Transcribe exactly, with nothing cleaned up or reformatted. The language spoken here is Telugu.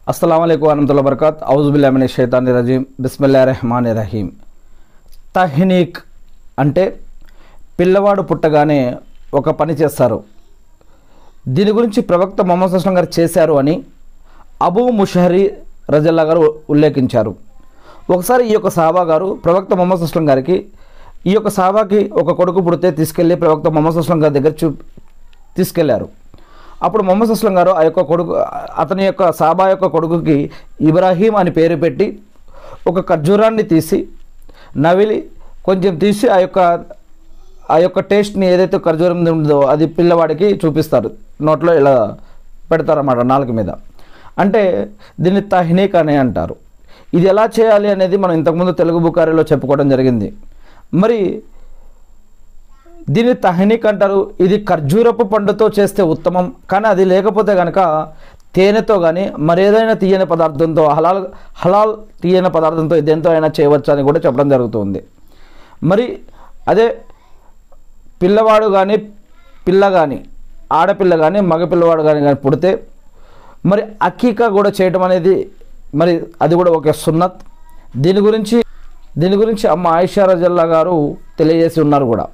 अस्सलाम वालेकुम वरहमतुल्लाहि वबरकातुहू औज़ु बिल्लाहि मिनश शैतानिर रजीम बिस्मिल्लाहिर रहमानिर रहीम। తహ్నీక్ అంటే పిల్లవాడు పుట్టగానే ఒక పని చేస్తారు. దీని గురించి ప్రవక్త ముహమ్మద్ సల్లల్లాహు అలైహి వసల్లం గారు చేశారు అని అబూ ముషహరి రజల్లాహు గారు ఉల్లేఖించారు. ఒకసారి ఈ యొక్క సహాబా గారు ప్రవక్త ముహమ్మద్ సల్లల్లాహు అలైహి వసల్లం గారికి ఈ యొక్క సహాబాకి ఒక కొడుకు పుడితే తీసుకెళ్ళి ప్రవక్త ముహమ్మద్ సల్లల్లాహు అలైహి వసల్లం గారి దగ్గర చూ తీసుకెళ్లారు. అప్పుడు ముహమ్మద్ సల్లల్లాహు అలైహి వసల్లం గారు ఆ యొక్క కొడుకు అతని యొక్క సహాబా యొక్క కొడుకుకి ఇబ్రాహీం అని పేరు పెట్టి ఒక ఖర్జూరాన్ని తీసి నవిలి కొంచెం తీసి ఆ యొక్క ఆ యొక్క టేస్ట్ని ఏదైతే ఖర్జూరం ఉందో అది పిల్లవాడికి చూపిస్తారు, నోట్లో ఇలా పెడతారన్నమాట నాలుక మీద. అంటే దీన్ని తహ్నీక్ అని అంటారు. ఇది ఎలా చేయాలి అనేది మనం ఇంతకుముందు తెలుగు బుకారిలో చెప్పుకోవడం జరిగింది. మరి దీన్ని తహ్నీక్ అంటారు. ఇది ఖర్జూరపు పండుతో చేస్తే ఉత్తమం, కానీ అది లేకపోతే కనుక తేనెతో కానీ మరేదైనా తీయని పదార్థంతో హలాల్ హలాల్ తీయని పదార్థంతో దేంతో అయినా చేయవచ్చు అని కూడా చెప్పడం జరుగుతుంది. మరి అదే పిల్లవాడు కానీ పిల్ల కానీ ఆడపిల్ల కానీ మగపిల్లవాడు కానీ కానీ పుడితే మరి అకీకా కూడా చేయటం అనేది మరి అది కూడా ఒక సున్నత్. దీని గురించి దీని గురించి అమ్మ ఆయిషా రజల్లా గారు తెలియజేసి ఉన్నారు కూడా.